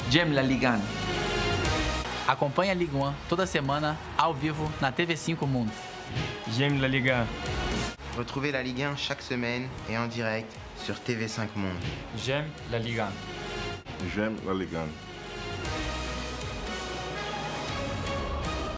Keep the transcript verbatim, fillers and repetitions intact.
J'aime la Ligue un. Acompanhe a Ligue um toda semana, ao vivo, na T V cinco Mundo. J'aime la Ligue un. Retrouvez la Ligue un chaque semaine et en direct sur T V cinq Monde. J'aime la Ligue un. J'aime la Ligue un.